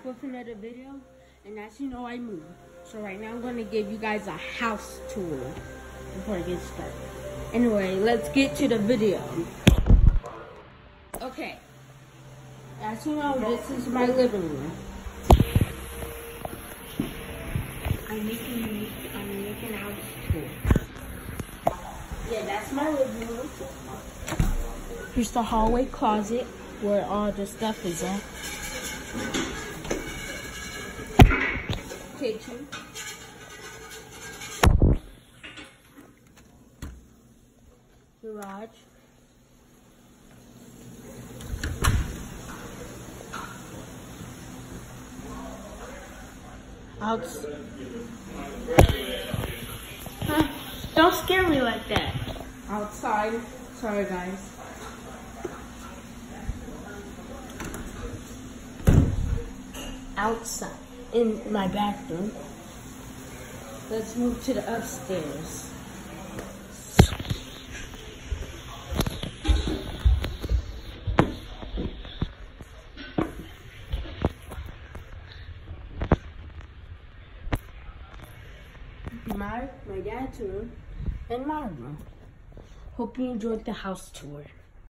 back with another video, and as you know, I moved. So right now I'm going to give you guys a house tour before I get started. Anyway, let's get to the video. Okay, as you know, this is my living room. I'm making a house tour. Yeah, that's my living room. Here's the hallway closet where all the stuff is at. Kitchen. Garage. Don't scare me like that. Outside. Sorry, guys. Outside. In my bathroom. Let's move to the upstairs. My dad's room and my room. Hope you enjoyed the house tour.